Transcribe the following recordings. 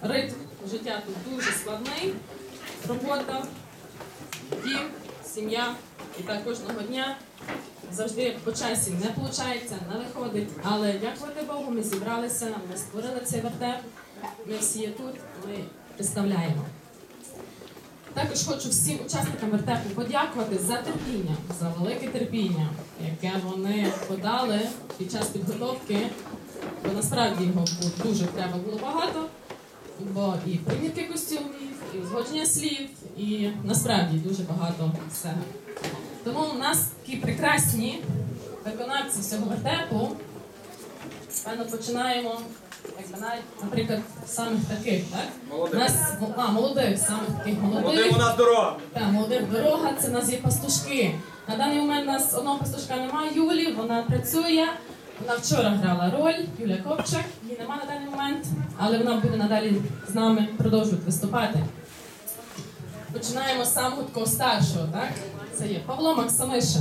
ритм життя тут дуже складний. Робота, дім, сім'я. І так кожного дня завжди по часі не виходить, не виходить. Але дякувати Богу, ми зібралися, ми створили цей вертеп. Ми всі є тут, ми представляємо. Також хочу всім учасникам вертепу подякувати за терпіння, за велике терпіння, яке вони подали під час підготовки. Бо насправді його дуже треба було багато, бо і примірки костюмів, і узгодження слів, і насправді дуже багато всього. Тому у нас такі прекрасні виконавці всього вертепу. Певно, починаємо, наприклад, самих таких, так? Молодих. Молодих, самих таких молодих. Молодим у нас дорога. Так, молодих дорога, це у нас є пастушки. На даний момент у нас одного пастушка немає, Юлі, вона працює. Вона вчора грала роль, Юля Копчак, її немає на даний момент, але вона буде надалі з нами продовжувати виступати. Починаємо з самого такого старшого, так? Це є Павло Максимишин.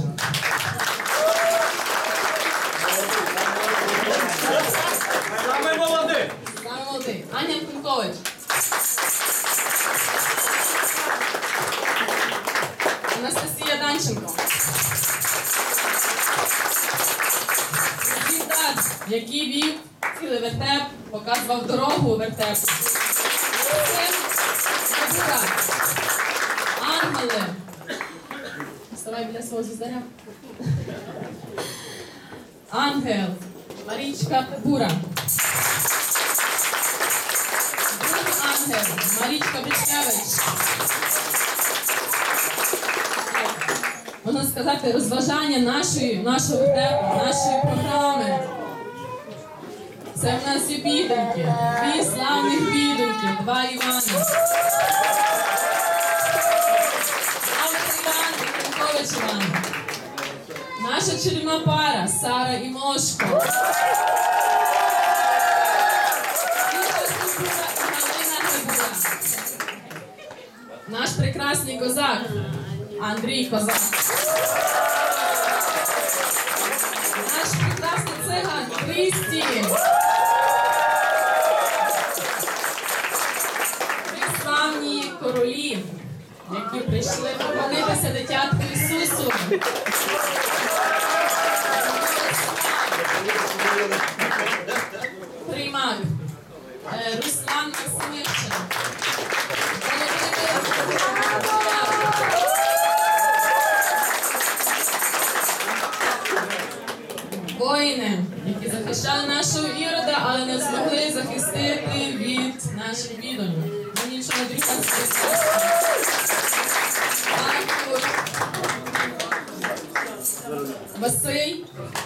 Саме молодий. Саме молодий. Аня Кунькович. Анастасія Данченко. Дід, який вів цілий вертеп, показував дорогу вертепу. Це ангели. Вставай біля свого звіздаря. Ангел. Марічка Бура. Другий ангел. Марічка Бричкевич. Можна сказати, розважання нашого вертепу, нашої програми. Це в нас є підоньки. Дві славних підоньки. Два Івани. Славний Іван і Кунькович Іван. Наша чарівна пара Сара і Мошко. Наш прекрасний козак Андрій Козак. Наш прекрасний циган Крісті. Три славні королі, які прийшли поклонитися дитятку Ісусу. Примак Руслан Максимишин. Воїни, які захищали нашого Ірода, але не змогли захистити від наших відомів. Ми нічого не дрібно спрацювали. Василь.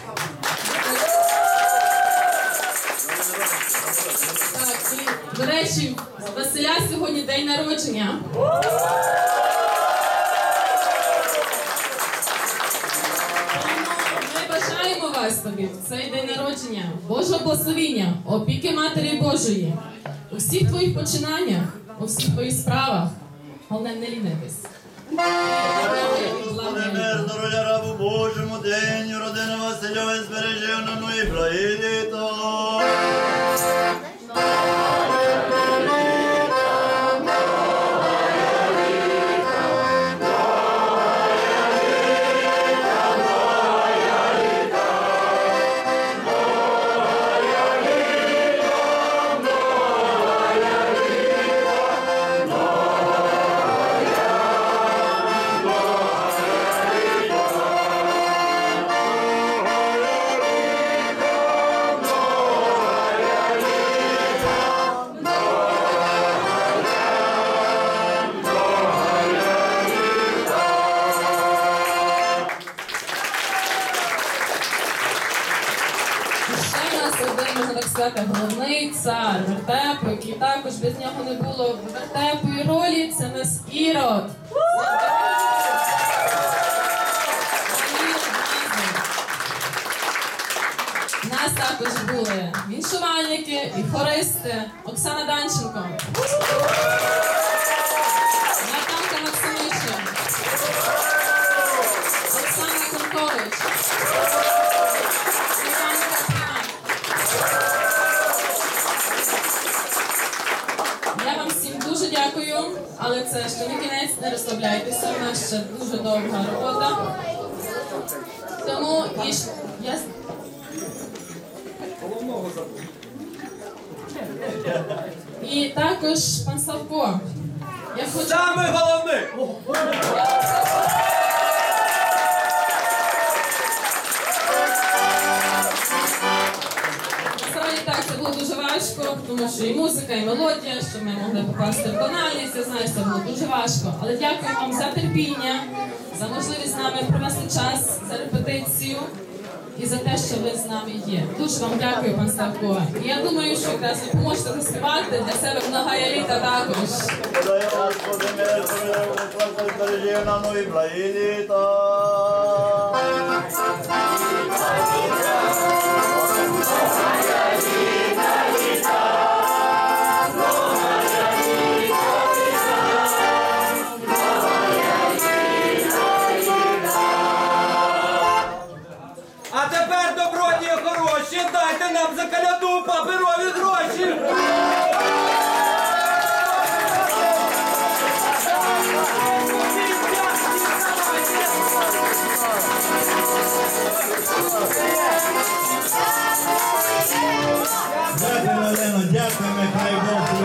Так, і, до речі, у Василя сьогодні день народження. Ми бажаємо вас тобі в цей день народження, Божого благословіння, опіки Матері Божої, у всіх твоїх починаннях, у всіх твоїх справах. Головне, не лінитись. Мир, здоров'я рабу Божому, день, родини Васильової збережи, ну і благі літо. Головний цар вертепу, який також без нього не було в вертеповій ролі, це нас Ірод. У нас також були віншувальники і хористи. Оксана Данченко, Наталка Максимишин, Оксана Кунькович, дуже дякую, але це ще не кінець, не розслабляйтеся, у нас ще дуже довга робота. Тому я... І також пан Славко. Я хочу... Саме головне! Насправді так, це було дуже важко, тому що і музика, і мелодія, що ми могли попасти в тональність, я знаю, це було дуже важко. Але дякую вам за терпіння, за можливість з нами провести час, за репетицію і за те, що ви з нами є. Дуже вам дякую, пан Славко. І я думаю, що якраз ви поможете заспівати для себе многая літа також. Подай, Господи, мир, Господи, збережи нам нові благі літа. А тепер, добродії хороші, дайте нам за коляду паперові гроші! Дякую, Олено, дякую, хай Бог